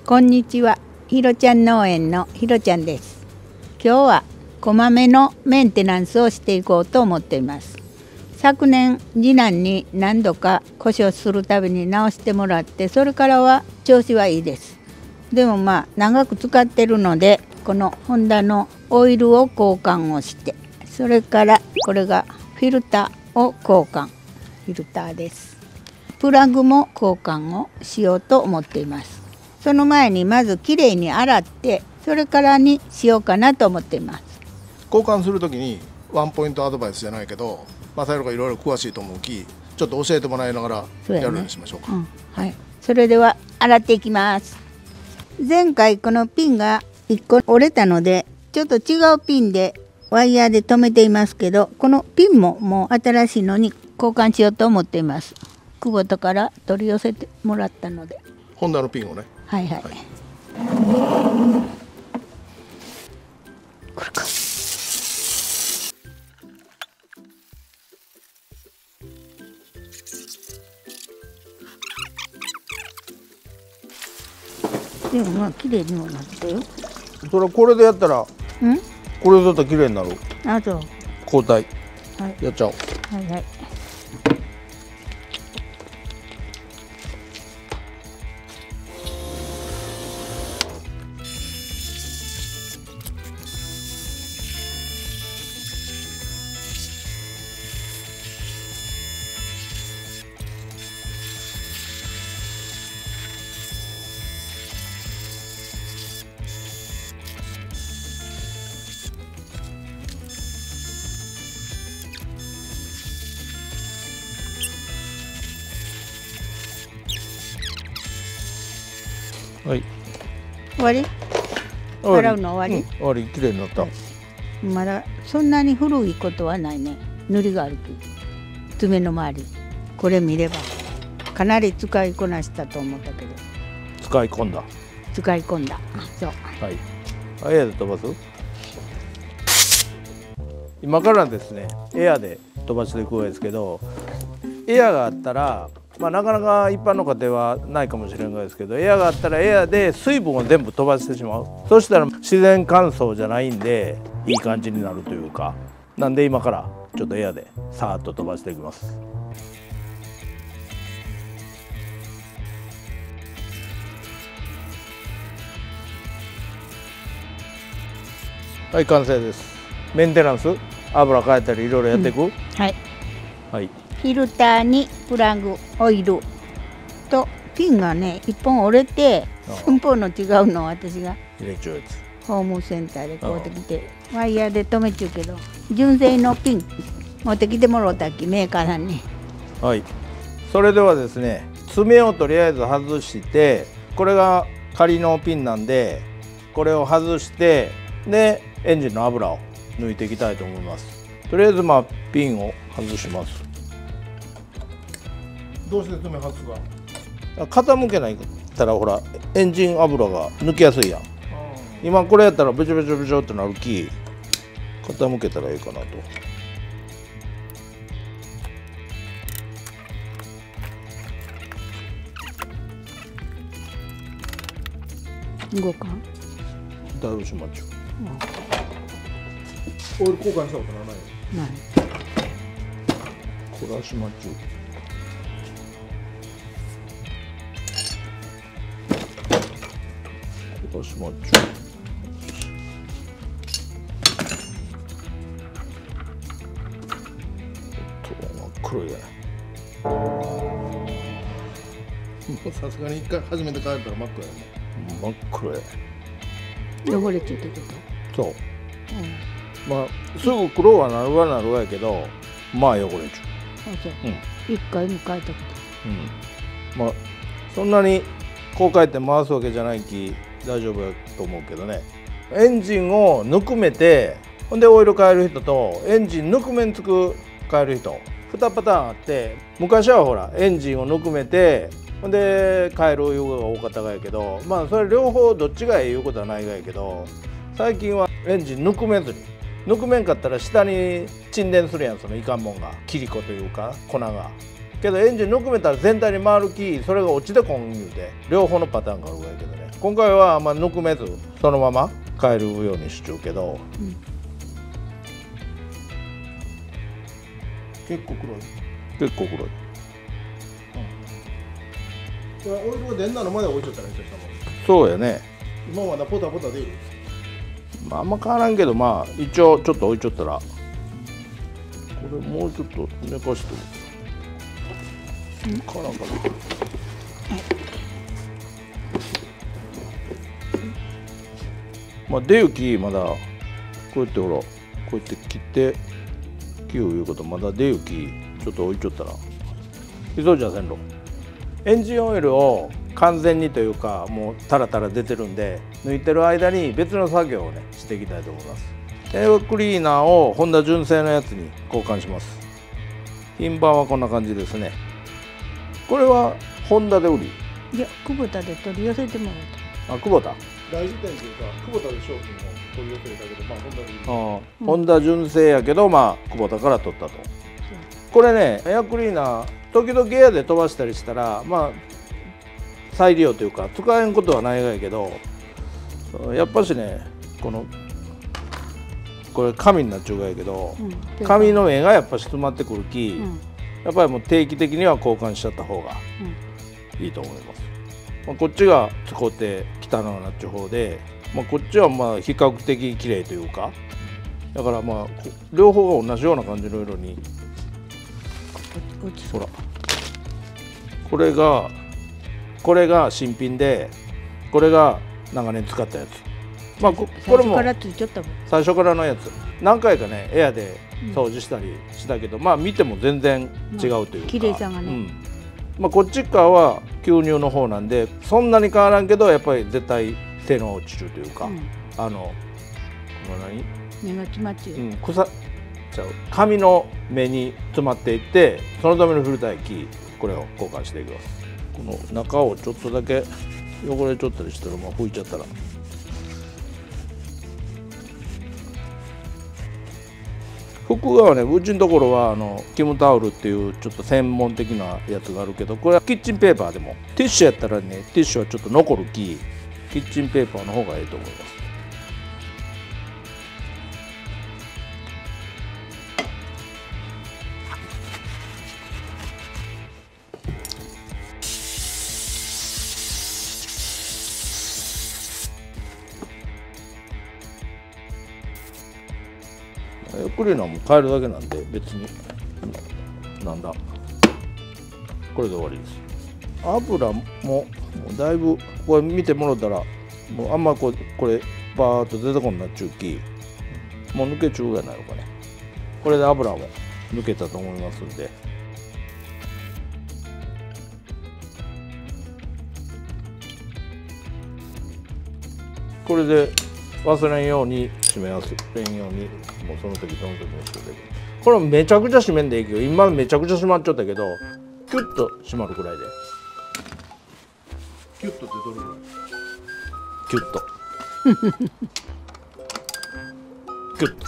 こんにちは、ひろちゃん農園のひろちゃんです。今日はこまめのメンテナンスをしていこうと思っています。昨年次男に何度か故障するたびに直してもらって、それからは調子はいいです。でも長く使ってるので、このホンダのオイルを交換をして、それからこれがフィルターを交換、フィルターです。プラグも交換をしようと思っています。その前にまずきれいに洗って、それからにしようかなと思っています。 交換するときにワンポイントアドバイスじゃないけど、マサイロがいろいろ詳しいと思うき、ちょっと教えてもらいながらやるようにしましょうか。 はい、それでは洗っていきます。前回このピンが1個折れたので、ちょっと違うピンでワイヤーで留めていますけど、このピンももう新しいのに交換しようと思っています。久保田から取り寄せてもらったので。 ホンダのピンをね。 はい。これか。でも綺麗にはなったよ。 それこれでやったら、これだったら綺麗になる。 あと交代、やっちゃおう。 はい。 はい。 終わり？洗うの終わり？ 終わり、綺麗になった。 まだそんなに古いことはないね。塗りがあるき、爪の周り。これ見ればかなり使いこなしたと思ったけど。 使い込んだ。 そう。 はい。エアで飛ばす？今からですね、エアで飛ばしていくわけですけど、エアがあったら、なかなか一般の家庭はないかもしれないですけど、エアがあったらエアで水分を全部飛ばしてしまう。そしたら自然乾燥じゃないんでいい感じになるというか、なんで今からちょっとエアでさーっと飛ばしていきます。はい、完成です。メンテナンス、油変えたりいろいろやっていく、 はい。 はいフィルターにプラグ、オイルとピンがね1本折れて、寸法の違うのを私が入れちゃうやつ、 ホームセンターで買うてきて、ワイヤーで留めちゅうけど、純正のピン持ってきてもらったき、メーカーさんに。 はい。それではですね、爪をとりあえず外して、これが仮のピンなんで、これを外して、でエンジンの油を抜いていきたいと思います。とりあえずピンを外します。どうして爪外すか？傾けないったらほらエンジン油が抜きやすいやん。今これやったらブチョブチョブチョってなるき、傾けたらいいかなと。 動かん？ だいぶしまっちゃう。オイル交換したことない？ ない。 これはしまっちゃう。しまっちゃう。真っ黒いや。もうさすがに一回初めて帰ったら真っ黒やね。真っ黒や。 汚れちゃってこと？ そう。すぐ黒はなるわやけど、汚れちゃう。 一回も変えたこと。 そんなにこう変えて回すわけじゃないき大丈夫やと思うけどね。エンジンをぬくめて、ほんでオイル変える人とエンジンぬくめに変える人、2パターンあって、昔はほらエンジンをぬくめてほんで変えるいうのが多かったがやけど、それ両方どっちがええいうことはないがやけど、最近はエンジンぬくめずに、ぬくめんかったら下に沈殿するやん、そのいかんもんが、キリコというか粉が。けどエンジンぬくめたら全体に回るき、それが落ちてこん言うて、両方のパターンがあるわけどね。 今回はあんまぬくめずそのまま変えるようにしちゃうけど、結構黒い。結構黒い。これオイルが出んなのまで置いとったらいいですよ。そうやね。今まだポタポタ出る。まああんま変わらんけど、まあ一応ちょっと置いちゃったら、これもうちょっと寝かしてる。カラカラ。まあ出行きまだこうやってほらこうやって切って切るいうことまだ出行きちょっと置いちゃったら急いじゃせんろ。エンジンオイルを完全にというかもうタラタラ出てるんで抜いてる間に別の作業をねしていきたいと思います。エアクリーナーをホンダ純正のやつに交換します。品番はこんな感じですね。これはホンダで売り？ いや久保田で取り寄せてもらった。 あ、久保田大事店というか久保田で商品を取り寄せたけど、まあホンダで売り。ホンダ純正やけどまあ久保田から取ったと。これねエアクリーナー時々エアで飛ばしたりしたらまあ再利用というか使えんことはないがやけど、やっぱしねこれ紙になっちゃうがやけど、紙の目がやっぱし詰まってくるき、やっぱりもう定期的には交換しちゃった方がいいと思います。こっちが使って汚くなっちゃう方で、こっちはまあ比較的綺麗というか、だからまあ両方が同じような感じの色に。ほらこれが新品でこれが長年使ったやつ。まあこれも最初からのやつ何回かねエアで掃除したりしたけど、まあ見ても全然違うというか、 綺麗さがね、 まあこっち側は吸入の方なんでそんなに変わらんけどやっぱり絶対性能落ちるというか、この目が詰まっちゃう、 紙の目に詰まっていってそのためのフィルター液これを交換していきます。この中をちょっとだけ汚れちゃったりしたら拭いちゃったら服側ねうちのところはキムタオルっていうちょっと専門的なやつがあるけど、これはキッチンペーパーでもティッシュやったらねティッシュはちょっと残るきキッチンペーパーの方がいいと思います。エアクリーナーも変えるだけなんで別になんだこれで終わりです。油もだいぶこれ見てもらったらもうあんまこれバーッと出てこんなっちゅうきもう抜けちゅうがないのかね。これで油も抜けたと思いますんで、これで忘れんように締め忘れんようにもうその時にしてくれる。これめちゃくちゃ締めんでいいけど今めちゃくちゃ締まっちゃったけどキュッと締まるくらいで。キュッとってどれぐらい？キュッとキュッと、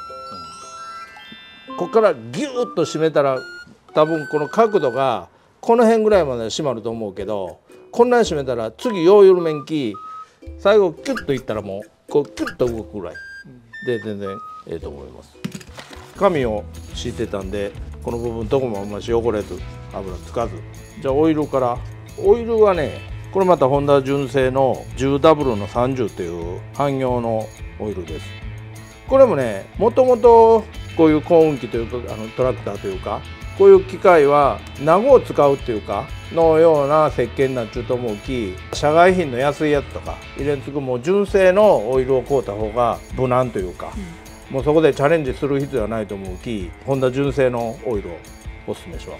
ここからギューッと締めたら多分この角度がこの辺ぐらいまで締まると思うけど、こんなに締めたら次よう緩めんき最後キュッといったらもうこうキュッと動くぐらいで全然ええと思います。紙を敷いてたんでこの部分どこもあんまし汚れず油つかず。じゃあオイルから。オイルはねこれまたホンダ純正の 10W の30という汎用のオイルです。これもねもともとこういう耕運機というかトラクターというかこういう機械はナゴを使うっていうかのような設計になっちゃうと思うき、社外品の安いやつとか入れんつくもう純正のオイルを買うた方が無難というか、もうそこでチャレンジする必要はないと思うきホンダ純正のオイルをおすすめします。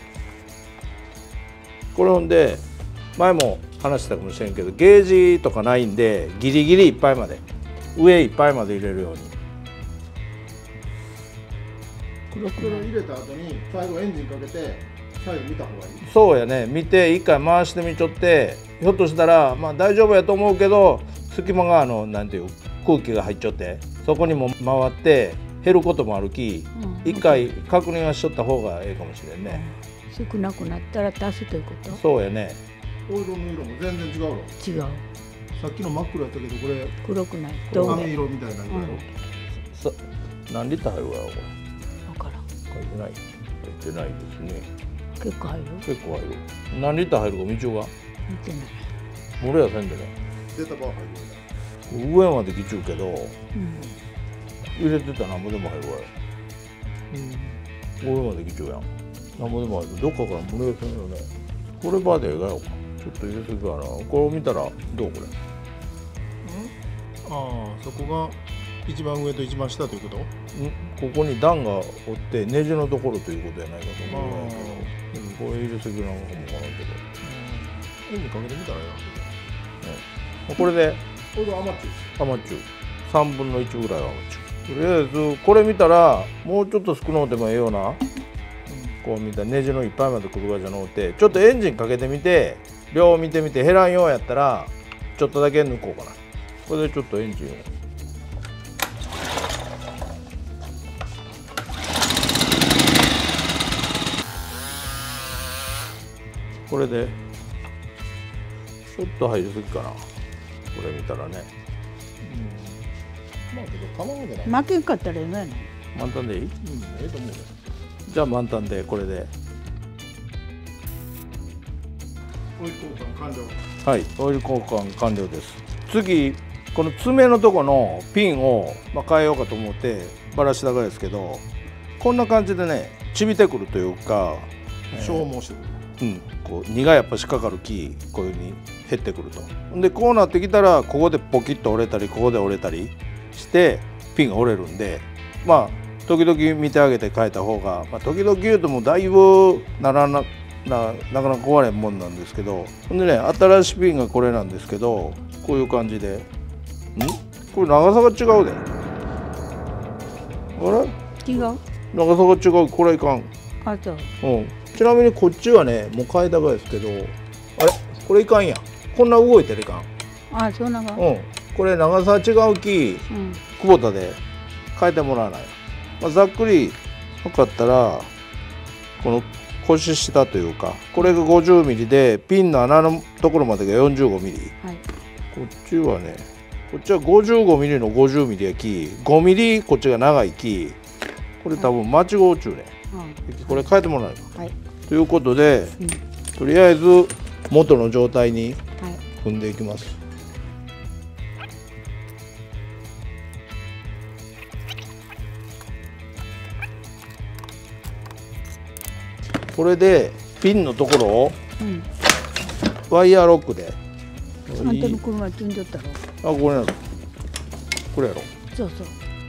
これほんで前も話したかもしれんけどゲージとかないんでギリギリいっぱいまで上いっぱいまで入れるように。これ入れた後に最後エンジンかけて再度見た方がいい。そうやね、見て一回回してみちょってひょっとしたらまあ大丈夫やと思うけど隙間がなんていう空気が入っちゃってそこにも回って減ることもあるき、一回確認はしとった方がええかもしれんね。 少なくなったら足すということ。 そうやね。オイルの色も全然違うの。 違う。 さっきの真っ黒やったけどこれ黒くない。 髪色みたいな色やろ。何リッター入るわよこれ。 分からん。 書いてない。書いてないですね。 結構入る。 結構入る。何リッター入るか道が。 見てない。 漏れやせんでね。データバー入る。上まで来ちゅうけど、入れてたら何もでも入るわよ。上まで来ちゅうやん。何もでも入る。どっかから漏れやせんよね。これバーで描ようか。ちょっと入れすぎかな。これを見たらどうこれ。ああ、そこが一番上と一番下ということ？ここに段が折ってネジのところということじゃないかと思うんだけど、これ入れすぎなのかもわからんけど。エンジンかけてみたらやん。これで甘っちゅう3分の1ぐらいは甘っちゅう。とりあえずこれ見たらもうちょっと少なくてもええような、こう見たらネジのいっぱいまでくるかじゃなくて、ちょっとエンジンかけてみて量見てみて減らんようやったらちょっとだけ抜こうかな。これでちょっとエンジンをこれでちょっと入りすぎかな。これ見たらね。まあけど卵でな。 負けんかったらええのやね。 満タンでいい？ええと思うよ。じゃあ満タンでこれで。オイル交換完了。はい、オイル交換完了です。次この爪のとこのピンを変えようかと思ってばらしたがですけど、こんな感じでねちびてくるというか、消耗してくる。こう荷がやっぱしかかる木こういう風に減ってくると。でこうなってきたらここでポキッと折れたりここで折れたりしてピンが折れるんで、まあ時々見てあげて変えた方が、時々言うともうだいぶなかなか壊れんもんなんですけど、ほんでね新しいピンがこれなんですけど、こういう感じでこれ長さが違うで。あれ違う。 長さが違う。これいかん。 あとちなみにこっちはねもう変えたがですけど、あれこれいかんやん。こんな動いてるいかん。 あ、そうなが。 これ長さ違う木、久保田で変えてもらわない。ざっくり測ったらこの腰下というかこれが 50mm でピンの穴のところまでが 45mm、こっちはねこっちは 55mm の 50mm やき 5mm こっちが長いき、これ多分間違うちゅうね、これ変えてもらえば、ということで、とりあえず元の状態に踏んでいきます。これでピンのところをワイヤーロックで、 あんたの車積んじゃったろ。 あ、これなの。これやろ。 そうそう。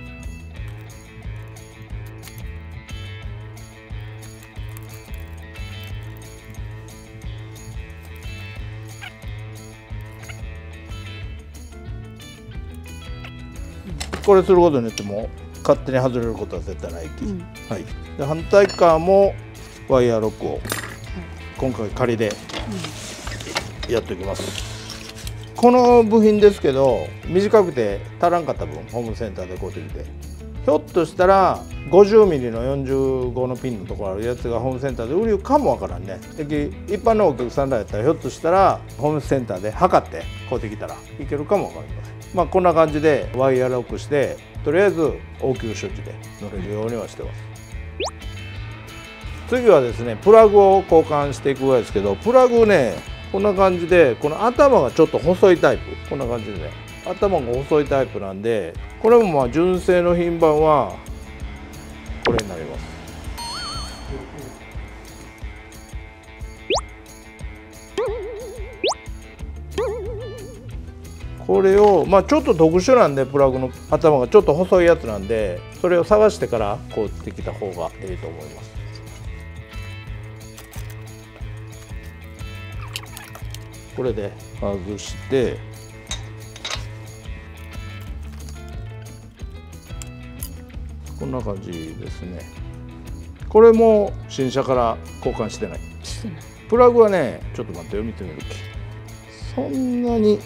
これすることによっても勝手に外れることは絶対ないき、はい、で反対側もワイヤーロックを今回仮でやっておきます。この部品ですけど短くて足らんかった分ホームセンターで買うてきて、ひょっとしたら 50mm の45のピンのところあるやつがホームセンターで売るかもわからんね。一般のお客さんらやったらひょっとしたらホームセンターで測って買うてきたらいけるかもわかりません。こんな感じでワイヤーロックしてとりあえず応急処置で乗れるようにはしてます。次はですねプラグを交換していくぐらいですけど、プラグねこんな感じでこの頭がちょっと細いタイプ、こんな感じでね頭が細いタイプなんで、これも純正の品番はこれになります。これをちょっと特殊なんでプラグの頭がちょっと細いやつなんで、それを探してからこうってきた方がいいと思います。これで外してこんな感じですね。これも新車から交換してない。プラグはねちょっと待ってよ、見てみるき。そんなに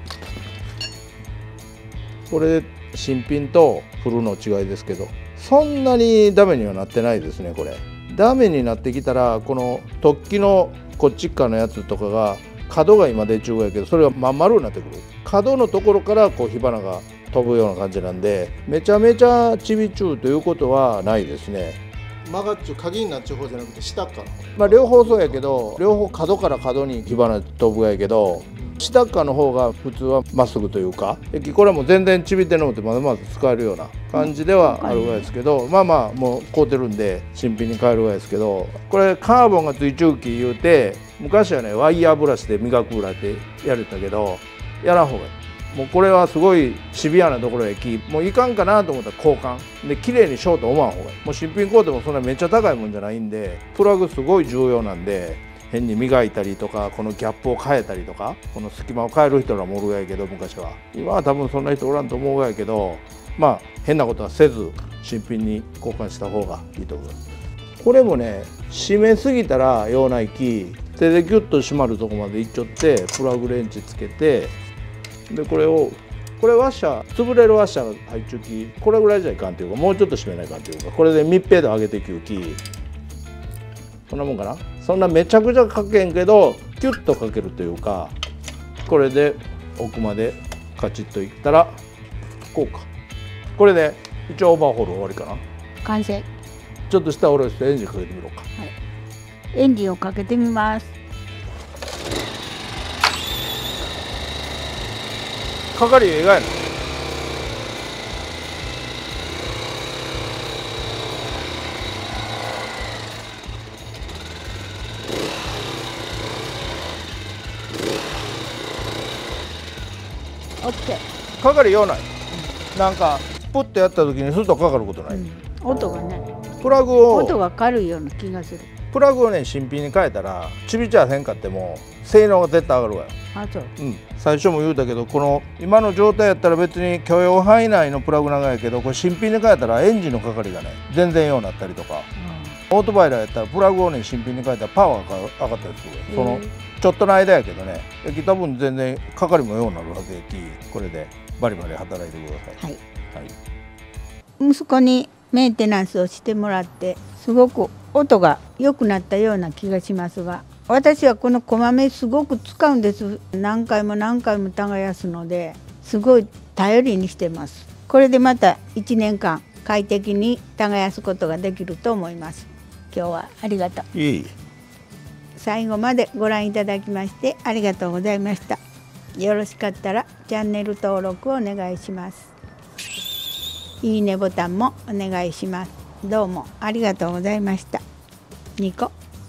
これ新品と古の違いですけどそんなにダメにはなってないですね。これダメになってきたらこの突起のこっち側のやつとかが角が今出中やけどそれがまん丸になってくる。 角のところからこう火花が飛ぶような感じなんで、めちゃめちゃちびちゅうということはないですね。 曲がっちゅう鍵になっちゅう方じゃなくて下から、 まあ両方そうやけど、両方角から角に火花飛ぶやけど、下っ側の方が普通はまっすぐというか、これはもう全然ちびってのってまだまだ使えるような感じではあるぐらいですけど、まあまあもう買うてるんで新品に買えるぐらいですけど、これカーボンがついちゅうき言うて、昔はねワイヤーブラシで磨くぐらいでやれたけど、やらん方がいい。もうこれはすごいシビアなところへき、もういかんかなと思ったら交換で綺麗にしようと思わん方がいい。もう新品買うてもそんなめっちゃ高いもんじゃないんで、プラグすごい重要なんで、変に磨いたりとか、このギャップを変えたりとか、この隙間を変える人らもおるがやけど、昔は。今は多分そんな人おらんと思うがやけど、まあ変なことはせず新品に交換した方がいいと思います。これもね、締めすぎたら用ないき、手でギュッと締まるとこまでいっちゃって、プラグレンチつけて、でこれワッシャー、潰れるワッシャーが入っちゅうき、これぐらいじゃいかんというか、もうちょっと締めないかんというか、これで密閉度上げていくき、こんなもんかな。そんなめちゃくちゃかけんけど、キュッとかけるというか、これで奥までカチッといったらこうか。これで一応オーバーホール終わりかな。 完成。 ちょっと下下ろしてエンジンかけてみろうか。 はい、エンジンをかけてみます。 かかりええがやな。 オッケー。 かかりようない。なんかプッとやった時にスッとかかることない。 音がね。 プラグを音が軽いような気がする。 プラグをね新品に変えたらちびちゃせんかっても性能が絶対上がるわよ。 あ、そう。 最初も言うたけど、この今の状態やったら別に許容範囲内のプラグ長いけど、これ新品で変えたらエンジンのかかりがね全然ようになったりとか、オートバイラーやったらプラグをね新品に変えたらパワーが上がったりする。そのちょっとの間やけどね、多分全然かかりもようになるはずやき、これでバリバリ働いてください。 はい。息子にメンテナンスをしてもらってすごく音が良くなったような気がしますが、私はこのこまめすごく使うんです。何回も何回も耕すのですごい頼りにしてます。これでまた1年間快適に耕すことができると思います。今日はありがとう。 いい。 最後までご覧いただきましてありがとうございました。よろしかったらチャンネル登録をお願いします。いいねボタンもお願いします。どうもありがとうございました。ニコ。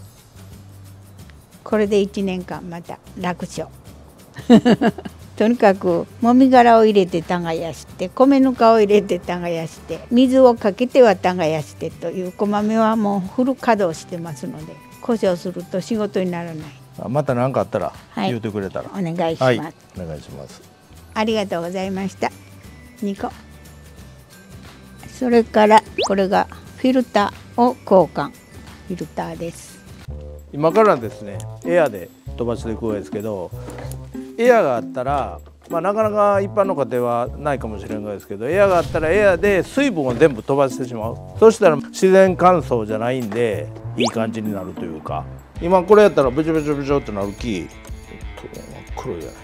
これで1年間また楽勝。とにかくもみ殻を入れて耕して、米ぬかを入れて耕して、水をかけては耕してというこまめはもうフル稼働してますので、故障すると仕事にならない。 また何かあったら言ってくれたら、 お願いします。 はい、お願いします。 ありがとうございました。2個。それからこれがフィルターを交換。フィルターです。 今からですねエアで飛ばしていくんですけど、エアがあったら、なかなか一般の家庭はないかもしれないですけど、エアがあったらエアで水分を全部飛ばしてしまう。そしたら自然乾燥じゃないんでいい感じになるというか、今これやったらブチョブチョブチョってなるき、真っ黒いじゃない。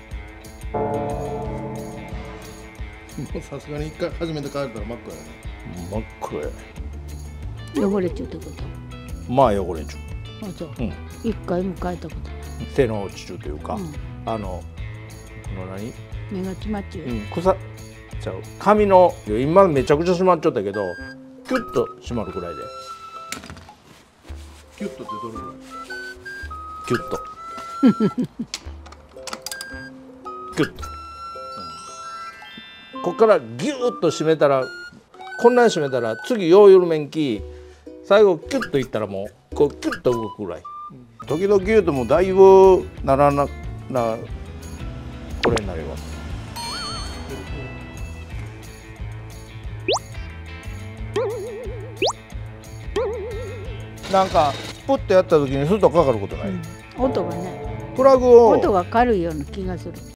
もうさすがに一回初めて帰ったら真っ黒やね。 真っ黒やね。 汚れちゃうってこと？ まあ汚れちゃう。 あ、そう。一回も変えたことない。 手の落ちちゅうというか、この何？ 目が詰まっちゃう。 草ちゃう。髪の今めちゃくちゃ締まっちゃったけど、キュッと締まるくらいで。 キュッとってどれぐらい？ キュッと。キュッと。こっからギューッと締めたら、こんなに締めたら次よう緩めんき、最後キュッといったらもうこうキュッと動くぐらい。時々言うともうだいぶならなこれになります。なんかポッとやった時にスッとかかることない。 音がね。 プラグを音が軽いような気がする。